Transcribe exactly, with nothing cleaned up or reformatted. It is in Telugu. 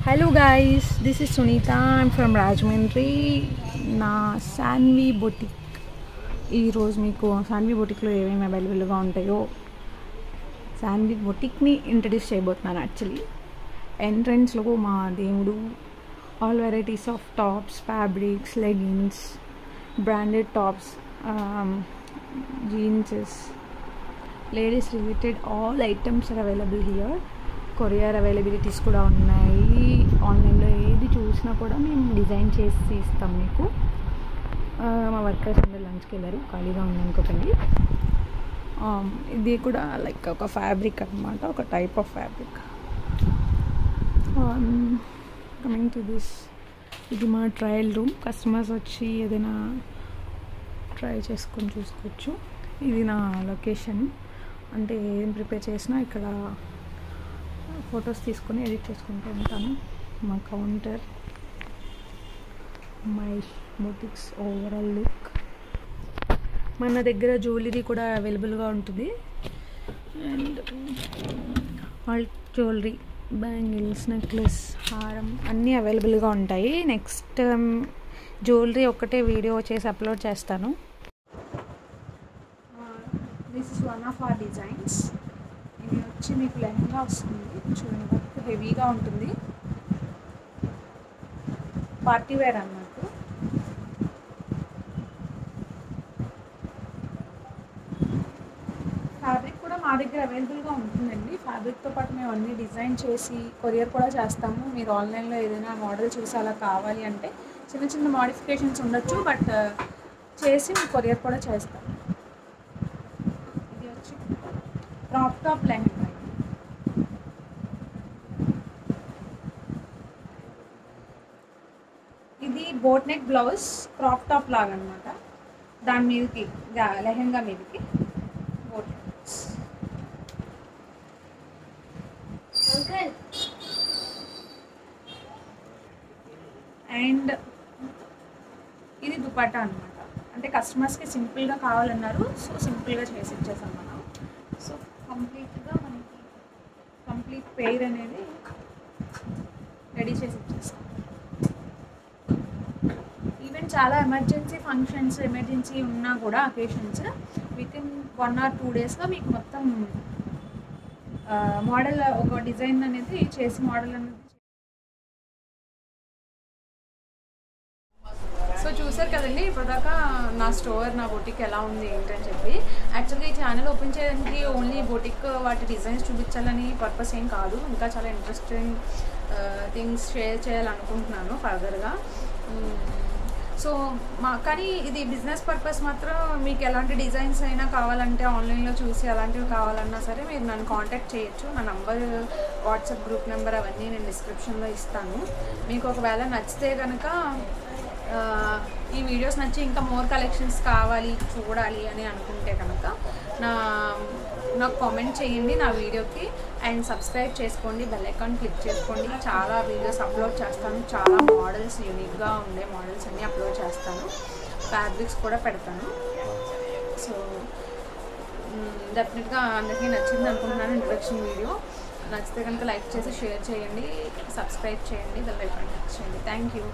Hello guys, this is Sunita. I'm from Rajahmundry. నా శాన్వి బొటిక్ ఈరోజు మీకు శాన్వి బొటిక్లో ఏమేమి అవైలబుల్గా ఉంటాయో శాన్వి బొటిక్ని ఇంట్రడ్యూస్ చేయబోతున్నాను. యాక్చువల్లీ ఎంట్రన్స్లో మా దేవుడు all varieties of tops, fabrics, leggings, branded tops, jeanses, ladies related all items are available here. Courier availabilities కూడా ఉన్నాయి. ఆన్లైన్లో ఏది చూసినా కూడా మేము డిజైన్ చేసి ఇస్తాం మీకు. మా వర్కర్స్ అందరూ లంచ్కి వెళ్ళారు, ఖాళీగా ఉందనుకోకండి. ఇది కూడా లైక్ ఒక ఫ్యాబ్రిక్ అనమాట, ఒక type of fabric. Coming to this, ఇది మా ట్రయల్ రూమ్. కస్టమర్స్ వచ్చి ఏదైనా ట్రై చేసుకొని చూసుకోవచ్చు. ఇది నా లొకేషన్, అంటే ఏం ప్రిపేర్ చేసినా ఇక్కడ ఫొటోస్ తీసుకొని ఎడిట్ చేసుకుంటూ ఉంటాను. మా counter, my boutiques overall look. మన దగ్గర జ్యువెలరీ కూడా అవైలబుల్గా ఉంటుంది. And all jewellery, bangles, necklace, హారం అన్నీ అవైలబుల్గా ఉంటాయి. నెక్స్ట్ జ్యువెలరీ ఒక్కటే వీడియో చేసి అప్లోడ్ చేస్తాను. This is one of our designs. ఇది వచ్చి మీకు లెహంగా వస్తుంది, చూడండి, వర్క్ హెవీగా ఉంటుంది, పార్టీ వేర్ అన్నట్టు. ఫ్యాబ్రిక్ కూడా మా దగ్గర అవైలబుల్గా ఉంటుందండి. ఫ్యాబ్రిక్తో పాటు మేము అన్నీ డిజైన్ చేసి కొరియర్ కూడా చేస్తాము. మీరు ఆన్లైన్లో ఏదైనా మోడల్ చూసి అలా కావాలి అంటే చిన్న చిన్న మోడిఫికేషన్స్ ఉండొచ్చు, బట్ చేసి మేము కొరియర్ కూడా చేస్తాము. ఇది వచ్చి క్రాప్ టాప్ లెహంగా. ఇది boat neck blouse, crop top లాగా అనమాట. దాని మీదకి లెహంగా మీదకి బోట్ నెక్స్. అండ్ ఇది దుపట్టా అనమాట. అంటే కస్టమర్స్కి సింపుల్గా కావాలన్నారు, సో సింపుల్గా చేసి ఇచ్చేసాం మనం. సో కంప్లీట్గా మనకి కంప్లీట్ పెయిర్ అనేది రెడీ చేసి ఇచ్చేస్తాం. ఈవెన్ చాలా ఎమర్జెన్సీ ఫంక్షన్స్, ఎమర్జెన్సీ ఉన్నా కూడా occasions with in one or two డేస్లో మీకు మొత్తం మోడల్, ఒక డిజైన్ అనేది చేసి మోడల్ అనేది. సో చూసారు కదండి ఇప్పటిదాకా నా స్టోర్, నా బొటిక్ ఎలా ఉంది ఏంటని చెప్పి. యాక్చువల్గా ఈ ఛానల్ ఓపెన్ చేయడానికి ఓన్లీ బొటిక్ వాటి డిజైన్స్ చూపించాలని పర్పస్ ఏం కాదు. ఇంకా చాలా ఇంట్రెస్టింగ్ థింగ్స్ షేర్ చేయాలనుకుంటున్నాను ఫర్దర్గా. సో మా కానీ ఇది బిజినెస్ పర్పస్ మాత్రం. మీకు ఎలాంటి డిజైన్స్ అయినా కావాలంటే ఆన్లైన్లో చూసి అలాంటివి కావాలన్నా సరే మీరు నన్ను కాంటాక్ట్ చేయొచ్చు. నా నంబర్, వాట్సాప్ గ్రూప్ నెంబర్ అవన్నీ నేను డిస్క్రిప్షన్లో ఇస్తాను. మీకు ఒకవేళ నచ్చితే కనుక, ఈ వీడియోస్ నచ్చి ఇంకా మోర్ కలెక్షన్స్ కావాలి చూడాలి అని అనుకుంటే కనుక నా నాకు కామెంట్ చేయండి నా వీడియోకి. అండ్ సబ్స్క్రైబ్ చేసుకోండి, బెల్ ఐకాన్ క్లిక్ చేసుకోండి. చాలా వీడియోస్ అప్లోడ్ చేస్తాను, చాలా మోడల్స్, యూనిక్గా ఉండే మోడల్స్ అన్నీ అప్లోడ్ చేస్తాను. ఫ్యాబ్రిక్స్ కూడా పెడతాను. సో డెఫినెట్గా అందరికీ నచ్చింది అనుకుంటున్నాను ఇంట్రడక్షన్ వీడియో. నచ్చితే కనుక లైక్ చేసి షేర్ చేయండి, సబ్స్క్రైబ్ చేయండి, బెల్ ఐకాన్ క్లిక్ చేయండి. Thank you.